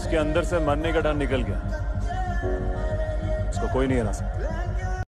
इसके अंदर से मरने का डर निकल गया। इसको कोई नहीं हरा सकता।